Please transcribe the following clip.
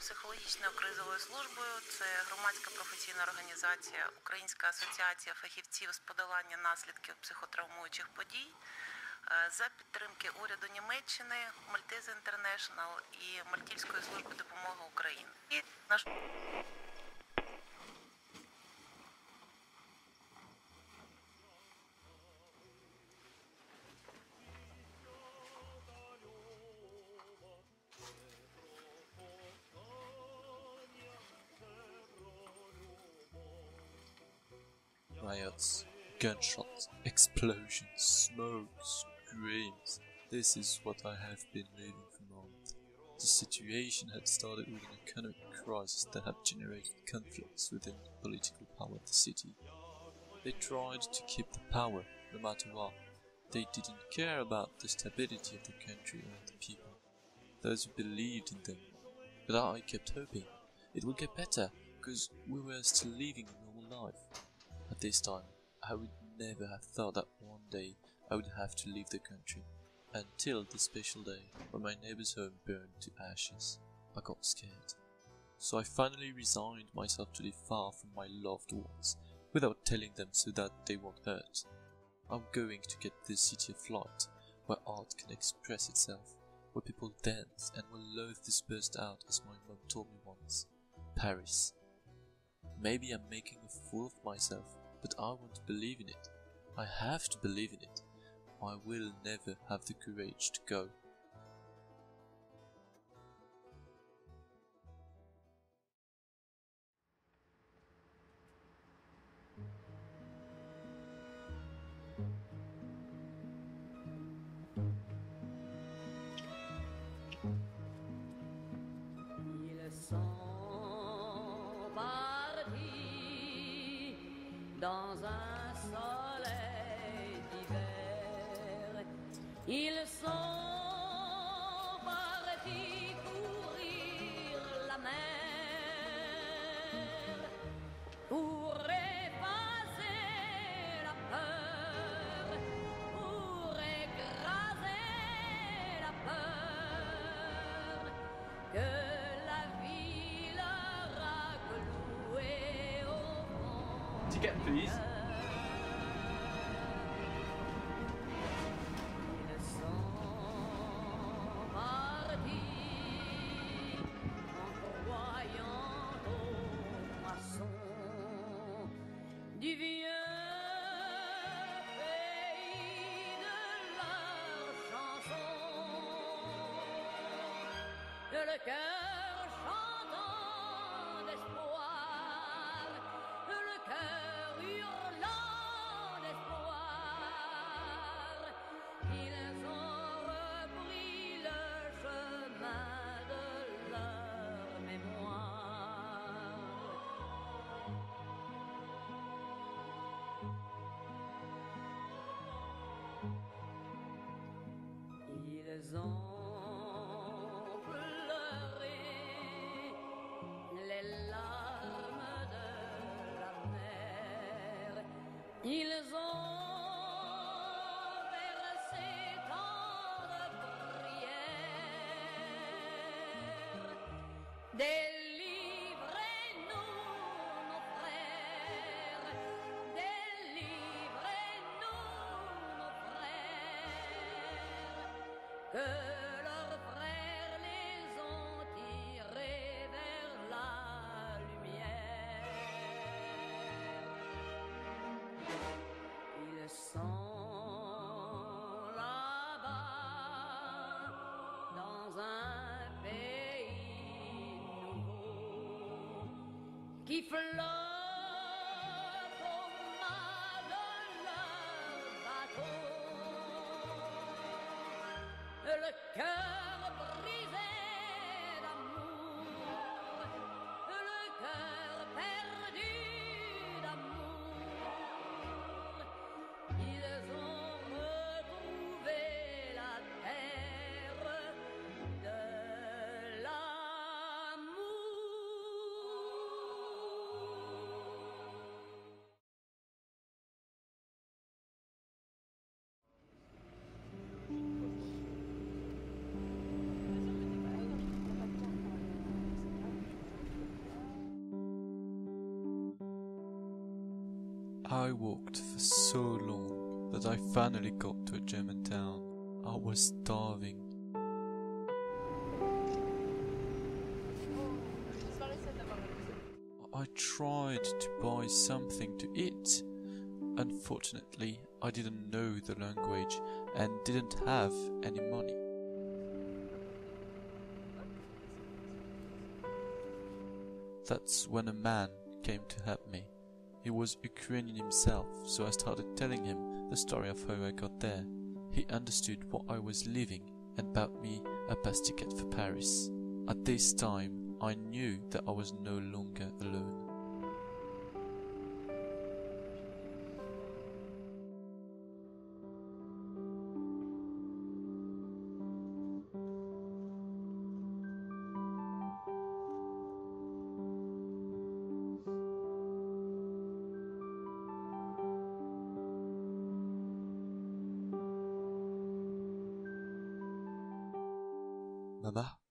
психологічною кризовою службою. Це громадська професійна організація Українська асоціація фахівців з подолання наслідків психотравмуючих подій за підтримки уряду Німеччини, Maltese International і Мальтійської служби допомоги України. І наш Riots, gunshots, explosions, smoke, screams. This is what I have been living for months. The situation had started with an economic crisis that had generated conflicts within the political power of the city. They tried to keep the power, no matter what. They didn't care about the stability of the country or the people, those who believed in them. But I kept hoping it would get better, because we were still living a normal life. At this time, I would never have thought that one day I would have to leave the country, until the special day when my neighbor's home burned to ashes. I got scared. So I finally resigned myself to live far from my loved ones, without telling them so that they won't hurt. I'm going to get this city of light, where art can express itself, where people dance and where love dispersed out, as my mom told me once. Paris. Maybe I'm making a fool of myself, but I want to believe in it. I have to believe in it. I will never have the courage to go. Ils sont partis dans un soleil d'hiver. Ils sont partis courir la mer pour effacer la peur, pour écraser la peur que la vie leur a clouée au fond. Ticket, please. Ils sont partis en croyant aux moissons du vieux pays de leurs chansons. Le cœur chantant d'espoir, le cœur hurlant d'espoir, ils ont repris le chemin de leur mémoire. Ils ont pleuré les larmes de la mer. Ils ont versé tant de prières. Délivrez-nous, nos frères. Délivrez-nous, nos frères. Que leurs frères les ont tirés vers la lumière. Ils sont là-bas dans un pays nouveau qui flotte au mât de leur bateau. Le cœur brisé d'amour, le cœur perdu d'amour, ils ont retrouvé la terre de l'amour. I walked for so long that I finally got to a German town. I was starving. I tried to buy something to eat. Unfortunately, I didn't know the language and didn't have any money. That's when a man came to help me. He was Ukrainian himself, so I started telling him the story of how I got there. He understood what I was living and bought me a bus ticket for Paris. At this time, I knew that I was no longer alone. Mama,